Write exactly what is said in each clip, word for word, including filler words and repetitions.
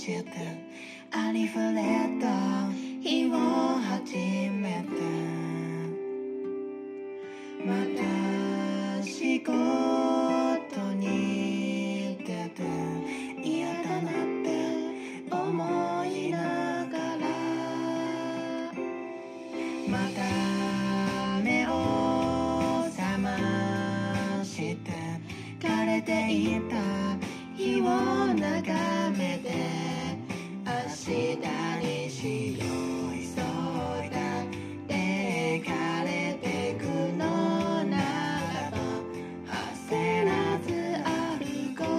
してありふれた日を始めて、また仕事に出て嫌だなって思いながら、また目を覚まして枯れていた日を眺めて、明日にしようそうだって枯れてくのならば焦らず歩こ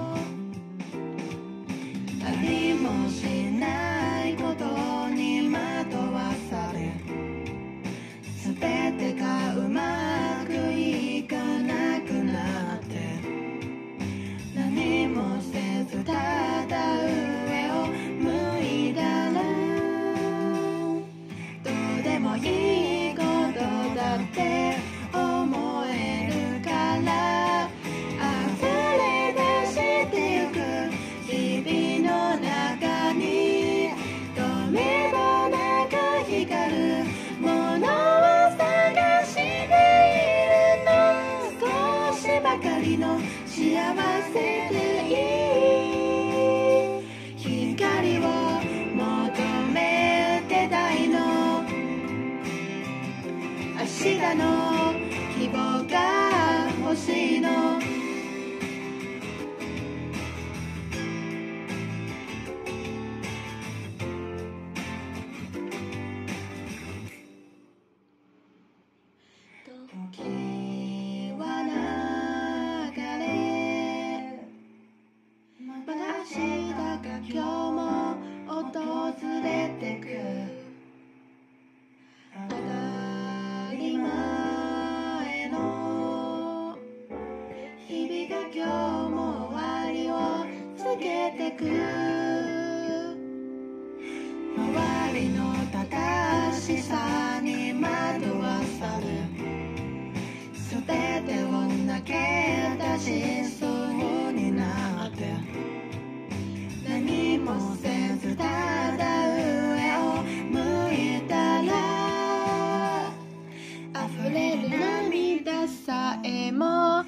う。ありもしないことに惑わされ、すべてがうまくいかなくなって、何もせずただ上を向いたら、どうでもいいことだって思えるから、溢れ出してゆく日々の中にとめどなく光るものを探しているの。少しばかりの幸せでいい、光を求めてたいの。明日の希望が欲しいの。時は流れ、また明日が今日も訪れてく。当たり前の日々が今日も終わりを告げてく。周りの正しさに惑わされ、すべてを投げ出しそうになって、何もせずただ上を向いたら、溢れる涙さえも